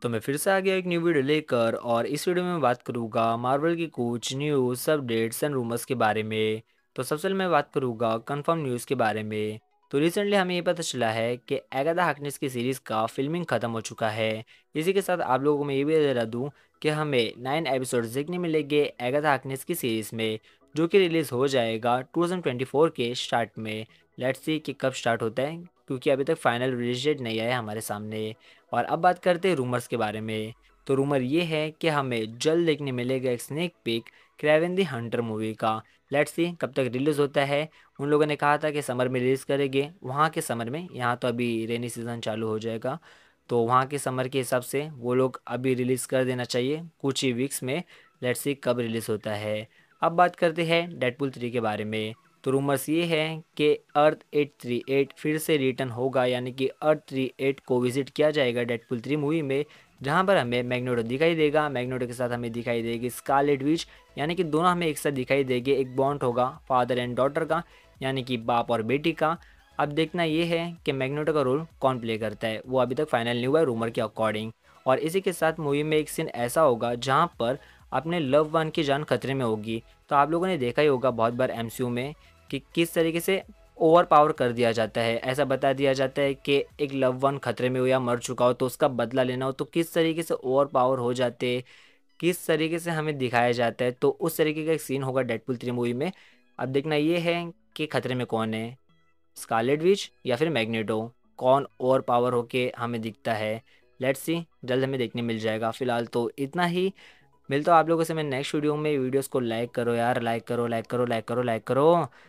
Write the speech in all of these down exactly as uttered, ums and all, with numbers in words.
तो मैं फिर से आ गया एक न्यू वीडियो लेकर और इस वीडियो में मैं बात करूंगा मार्वल की कुछ न्यूज़ अपडेट्स एंड रूमर्स के बारे में। तो सबसे पहले मैं बात करूंगा कंफर्म न्यूज़ के बारे में। तो रिसेंटली हमें ये पता चला है कि एगाथा हार्कनेस की सीरीज़ का फिल्मिंग ख़त्म हो चुका है। इसी के साथ आप लोगों को मैं ये भी बता दूँ कि हमें नाइन एपिसोड्स देखने मिलेंगे एगाथा हार्कनेस की सीरीज़ में, जो कि रिलीज़ हो जाएगा टू थाउजेंड ट्वेंटी फोर के स्टार्ट में। लेट्स सी कि कब स्टार्ट होता है, क्योंकि अभी तक फाइनल रिलीज डेट नहीं आया हमारे सामने। और अब बात करते हैं रूमर्स के बारे में। तो रूमर ये है कि हमें जल्द देखने मिलेगा एक sneak peek Kraven the hunter movie का। लेट्स सी कब तक रिलीज़ होता है। उन लोगों ने कहा था कि समर में रिलीज़ करेंगे, वहाँ के समर में। यहाँ तो अभी रेनी सीज़न चालू हो जाएगा, तो वहाँ के समर के हिसाब से वो लोग अभी रिलीज़ कर देना चाहिए कुछ ही वीक्स में। लेट्स सी कब रिलीज़ होता है। अब बात करते हैं डेडपुल थ्री के बारे में। तो रूमर्स ये है कि अर्थ एट थ्री एट फिर से रिटर्न होगा, यानी कि अर्थ थ्री एट को विजिट किया जाएगा डेडपुल थ्री मूवी में, जहां पर हमें मैग्नेटो दिखाई देगा। मैग्नेटो के साथ हमें दिखाई देगी स्कारलेट विच, यानी कि दोनों हमें एक साथ दिखाई देंगे। एक बॉन्ड होगा फादर एंड डॉटर का, यानी कि बाप और बेटी का। अब देखना ये है कि मैग्नेटो का रोल कौन प्ले करता है, वो अभी तक फाइनल नहीं हुआ है रूमर के अकॉर्डिंग। और इसी के साथ मूवी में एक सीन ऐसा होगा जहाँ पर अपने लव वन की जान खतरे में होगी। तो आप लोगों ने देखा ही होगा बहुत बार एमसीयू में कि किस तरीके से ओवर पावर कर दिया जाता है। ऐसा बता दिया जाता है कि एक लव वन खतरे में हो या मर चुका हो तो उसका बदला लेना हो, तो किस तरीके से ओवर पावर हो जाते, किस तरीके से हमें दिखाया जाता है। तो उस तरीके का एक सीन होगा डेडपुल थ्री मूवी में। अब देखना ये है कि खतरे में कौन है, स्कारलेट विच या फिर मैग्नेटो, कौन ओवर पावर होके हमें दिखता है। लेट्स सी जल्द हमें देखने मिल जाएगा। फिलहाल तो इतना ही। मिलता हूँ आप लोगों से मैं नेक्स्ट वीडियो में। वीडियोस को लाइक करो यार, लाइक करो लाइक करो लाइक करो लाइक करो।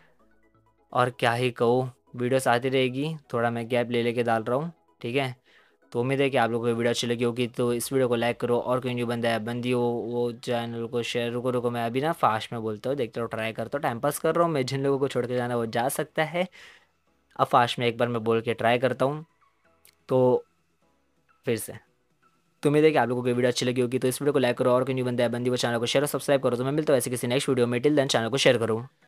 और क्या ही कहूँ, वीडियोस आती रहेगी, थोड़ा मैं गैप ले लेके डाल रहा हूँ, ठीक है। तो उम्मीद है कि आप लोगों को वीडियो अच्छी लगी होगी। तो इस वीडियो को लाइक करो, और कोई न्यू बंदा है बंदी हो वो चैनल को शेयर। रुको रुको मैं अभी ना फास्ट में बोलता हूँ, देखते रहो, ट्राई करता हूँ, टाइम पास कर रहा हूँ मैं। जिन लोगों को छोड़ के जाना वो जा सकता है। अब फास्ट में एक बार मैं बोल के ट्राई करता हूँ। तो फिर से तो उम्मीद है कि आप लोगों को वीडियो अच्छी लगी होगी। तो इस वीडियो को लाइक करो, और कोई न्यू बंदा है बंदी वो चैनल को शेयर और सब्सक्राइब करो। तो मैं मिलता हूँ ऐसे किसी नेक्स्ट वीडियो में। टिल देन चैनल को शेयर करो।